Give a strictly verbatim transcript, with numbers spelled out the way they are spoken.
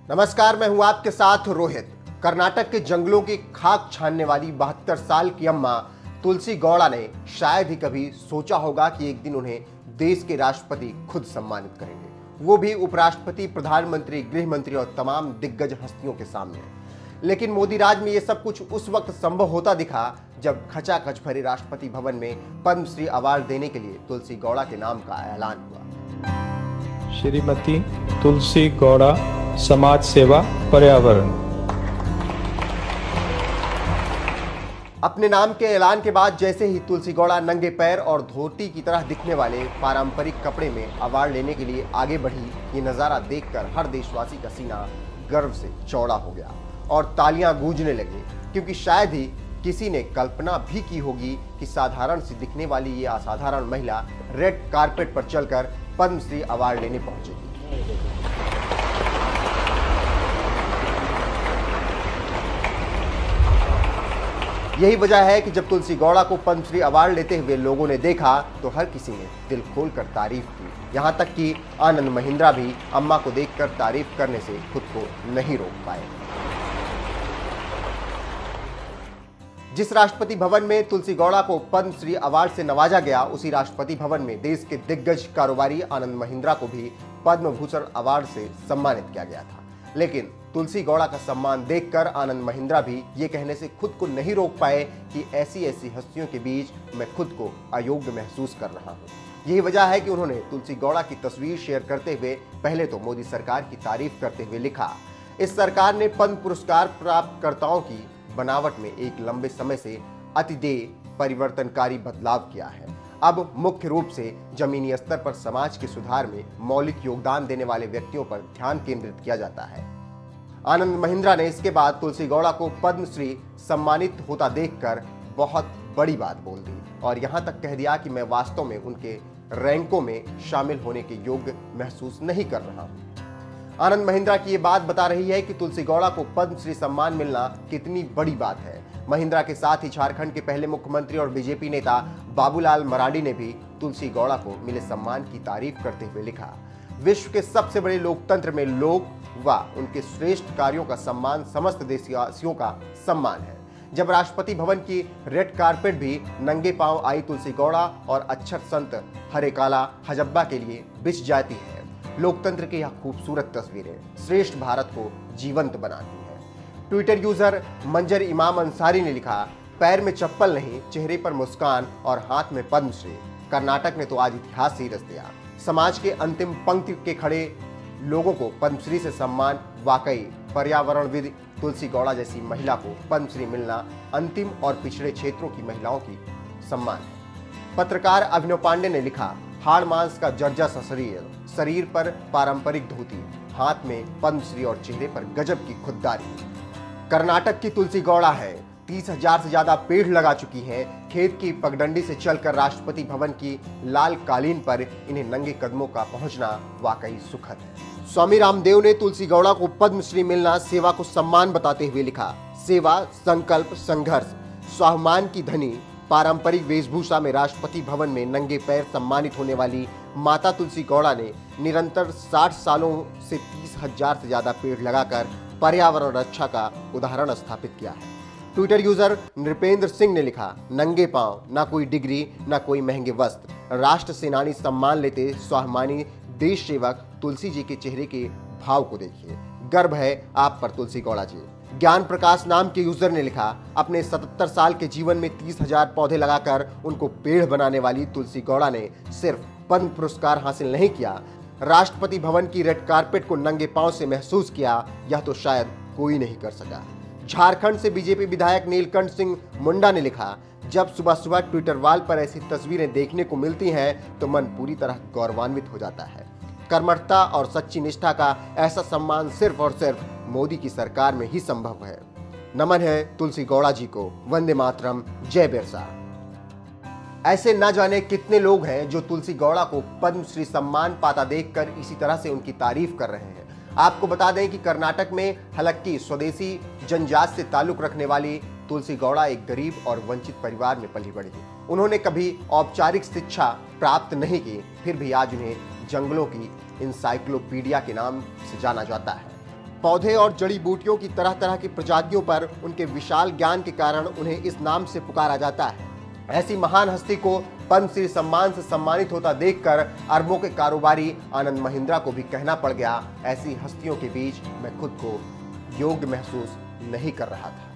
नमस्कार, मैं हूं आपके साथ रोहित। कर्नाटक के जंगलों की खाक छानने वाली बहत्तर साल की अम्मा तुलसी गौड़ा ने शायद ही कभी सोचा होगा कि एक दिन उन्हें देश के राष्ट्रपति खुद सम्मानित करेंगे, वो भी उपराष्ट्रपति, प्रधानमंत्री, गृह मंत्री और तमाम दिग्गज हस्तियों के सामने। लेकिन मोदी राज में ये सब कुछ उस वक्त संभव होता दिखा जब खचाखच भरे राष्ट्रपति भवन में पद्मश्री अवार्ड देने के लिए तुलसी गौड़ा के नाम का ऐलान हुआ। श्रीमती तुलसी गौड़ा, समाज सेवा, पर्यावरण। अपने नाम के ऐलान के बाद जैसे ही तुलसी गौड़ा नंगे पैर और धोती की तरह दिखने वाले पारंपरिक कपड़े में अवार्ड लेने के लिए आगे बढ़ी, ये नजारा देखकर हर देशवासी का सीना गर्व से चौड़ा हो गया और तालियां गूंजने लगी, क्योंकि शायद ही किसी ने कल्पना भी की होगी कि साधारण सी दिखने वाली ये असाधारण महिला रेड कारपेट पर चलकर पद्मश्री अवार्ड लेने पहुंचेगी। यही वजह है कि जब तुलसी गौड़ा को पद्मश्री अवार्ड लेते हुए लोगों ने देखा तो हर किसी ने दिल खोलकर तारीफ की। यहां तक कि आनंद महिंद्रा भी अम्मा को देखकर तारीफ करने से खुद को नहीं रोक पाए। जिस राष्ट्रपति भवन में तुलसी गौड़ा को पद्मश्री अवार्ड से नवाजा गया, उसी राष्ट्रपति भवन में देश के दिग्गज कारोबारी आनंद महिंद्रा को भी पद्म भूषण अवार्ड से सम्मानित किया गया था। लेकिन तुलसी गौड़ा का सम्मान देखकर आनंद महिंद्रा भी ये कहने से खुद को नहीं रोक पाए कि ऐसी ऐसी हस्तियों के बीच मैं खुद को अयोग्य महसूस कर रहा हूँ। यही वजह है कि उन्होंने तुलसी गौड़ा की तस्वीर शेयर करते हुए पहले तो मोदी सरकार की तारीफ करते हुए लिखा, इस सरकार ने पद्म पुरस्कार प्राप्तकर्ताओं की बनावट में एक लंबे समय से अतिदेय परिवर्तनकारी बदलाव किया है। अब मुख्य रूप से जमीनी स्तर पर समाज के सुधार में मौलिक योगदान देने वाले व्यक्तियों पर ध्यान केंद्रित किया जाता है। आनंद महिंद्रा ने इसके बाद तुलसी गौड़ा को पद्मश्री सम्मानित होता देखकर बहुत बड़ी बात बोल दी और यहां तक कह दिया कि मैं वास्तव में उनके रैंकों में शामिल होने के योग्य महसूस नहीं कर रहा हूं। आनंद महिंद्रा की ये बात बता रही है कि तुलसी गौड़ा को पद्मश्री सम्मान मिलना कितनी बड़ी बात है। महिंद्रा के साथ ही झारखंड के पहले मुख्यमंत्री और बीजेपी नेता बाबूलाल मरांडी ने भी तुलसी गौड़ा को मिले सम्मान की तारीफ करते हुए लिखा, विश्व के सबसे बड़े लोकतंत्र में लोग व उनके श्रेष्ठ कार्यों का सम्मान समस्त देशवासियों का सम्मान है। जब राष्ट्रपति भवन की रेड कारपेट भी नंगे पांव आई तुलसी गौड़ा और अक्षर संत हरे काला हजब्बा के लिए बिछ जाती है। लोकतंत्र की यह खूबसूरत तस्वीरें श्रेष्ठ भारत को जीवंत बनाती है। ट्विटर यूजर मंजर इमाम अंसारी ने लिखा, पैर में चप्पल नहीं, चेहरे पर मुस्कान और हाथ में पद्मश्री। कर्नाटक ने तो आज इतिहास ही रच दिया। समाज के अंतिम पंक्ति के खड़े लोगों को पद्मश्री से सम्मान, वाकई पर्यावरणविद तुलसी गौड़ा जैसी महिला को पद्मश्री मिलना अंतिम और पिछड़े क्षेत्रों की महिलाओं की सम्मान है। पत्रकार अभिनव पांडे ने लिखा, हाड़ मांस का जर्जा सा शरीर, शरीर पर पारंपरिक धोती, हाथ में पद्मश्री और चेहरे पर गजब की खुददारी। कर्नाटक की तुलसी गौड़ा है, तीस हजार से ज्यादा पेड़ लगा चुकी हैं। खेत की पगडंडी से चलकर राष्ट्रपति भवन की लाल कालीन पर इन्हें नंगे कदमों का पहुंचना वाकई सुखद है। स्वामी रामदेव ने तुलसी गौड़ा को पद्मश्री मिलना सेवा को सम्मान बताते हुए लिखा, सेवा, संकल्प, संघर्ष, स्वाभिमान की धनी। पारंपरिक वेशभूषा में राष्ट्रपति भवन में नंगे पैर सम्मानित होने वाली माता तुलसी गौड़ा ने निरंतर साठ सालों से तीस हजार से ज्यादा पेड़ लगाकर पर्यावरण रक्षा का उदाहरण स्थापित किया है। ट्विटर यूजर नृपेंद्र सिंह ने लिखा, नंगे पांव, ना कोई डिग्री, ना कोई महंगे वस्त्र, राष्ट्र सेनानी सम्मान लेते स्वाभिमानी देश सेवक तुलसी जी के चेहरे के भाव को देखिए, गर्व है आप पर तुलसी गौड़ा जी। ज्ञान प्रकाश नाम के यूजर ने लिखा, अपने सतहत्तर साल के जीवन में तीस हजार पौधे लगाकर उनको पेड़ बनाने वाली तुलसी गौड़ा ने सिर्फ पद्म पुरस्कार हासिल नहीं किया, राष्ट्रपति भवन की रेड कारपेट को नंगे पांव से महसूस किया। यह तो शायद कोई नहीं कर सका। झारखंड से बीजेपी विधायक नीलकंठ सिंह मुंडा ने लिखा, जब सुबह सुबह ट्विटर वाल पर ऐसी तस्वीरें देखने को मिलती हैं तो मन पूरी तरह गौरवान्वित हो जाता है। कर्मठता और सच्ची निष्ठा का ऐसा सम्मान सिर्फ और सिर्फ मोदी की सरकार में ही संभव है। नमन है तुलसी गौड़ा जी को। वंदे मातरम, जय बिरसा। ऐसे न जाने कितने लोग हैं जो तुलसी गौड़ा को पद्मश्री सम्मान पाता देखकर इसी तरह से उनकी तारीफ कर रहे हैं। आपको बता दें कि कर्नाटक में हलक्की स्वदेशी जनजात से ताल्लुक रखने वाली तुलसी गौड़ा एक गरीब और वंचित परिवार में पली बढ़ी। उन्होंने कभी औपचारिक शिक्षा प्राप्त नहीं की, फिर भी आज उन्हें जंगलों की इंसाइक्लोपीडिया के नाम से जाना जाता है। पौधे और जड़ी बूटियों की तरह तरह की प्रजातियों पर उनके विशाल ज्ञान के कारण उन्हें इस नाम से पुकारा जाता है। ऐसी महान हस्ती को पद्मश्री सम्मान से सम्मानित होता देखकर अरबों के कारोबारी आनंद महिंद्रा को भी कहना पड़ गया, ऐसी हस्तियों के बीच मैं खुद को योग्य महसूस नहीं कर रहा था।